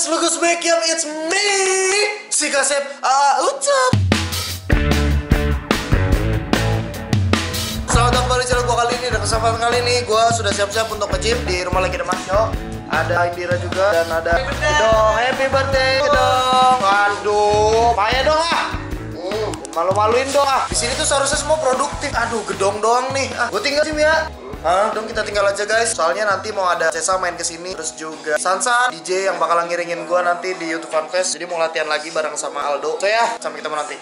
guys, look who's back, yep, it's me, si Kasep, Ucap. Selamat datang kembali di channel gue kali ini. Dan kesempatan kali ini gue sudah siap-siap untuk nge-gym. Di rumah lagi ada Mas Yo, ada Indira juga, dan ada Gedong. Happy birthday Gedong. Aduh, payah dong malu-maluin dong Di sini tuh seharusnya semua produktif. Aduh, Gedong doang nih. Gue tinggal sih ya. Dong kita tinggal aja guys. Soalnya nanti mau ada Cesa main kesini. Terus juga Sansan DJ yang bakalan ngiringin gue nanti di YouTube Fanfest. Jadi mau latihan lagi bareng sama Aldo. So ya, sampai ketemu nanti.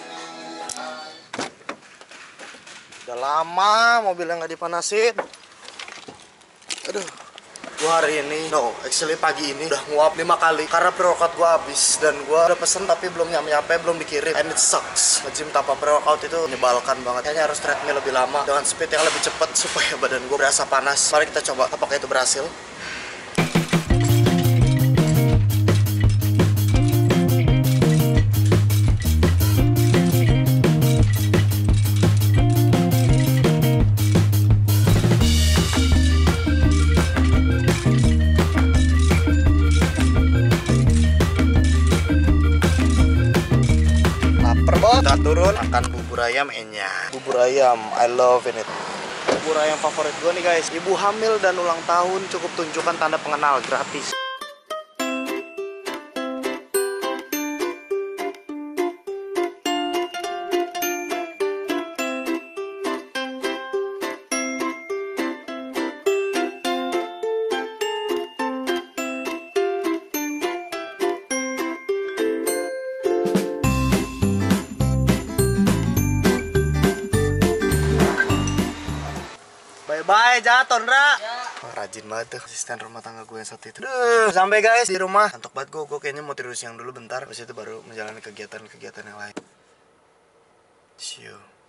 Udah lama mobilnya nggak dipanasin. Aduh. Gua hari ini, actually pagi ini udah nguap 5 kali karena pre-workout gua habis dan gua udah pesen tapi belum nyampe, belum dikirim. And it sucks. Nge-gym tanpa pre-workout itu menyebalkan banget. Kayaknya harus treadmill lebih lama dengan speed yang lebih cepat supaya badan gua berasa panas. Mari kita coba apakah itu berhasil. Kita turun makan bubur ayam enyah. Bubur ayam, I love it. Bubur ayam favorit gue nih guys. Ibu hamil dan ulang tahun cukup tunjukkan tanda pengenal gratis. Bye, jatuh, Ndra. Ya. Rajin banget tuh asisten rumah tangga gue yang satu itu. Sampai guys di rumah. Ngantuk banget gue kayaknya mau tidur siang dulu bentar. Habis itu baru menjalani kegiatan-kegiatan yang lain. See you.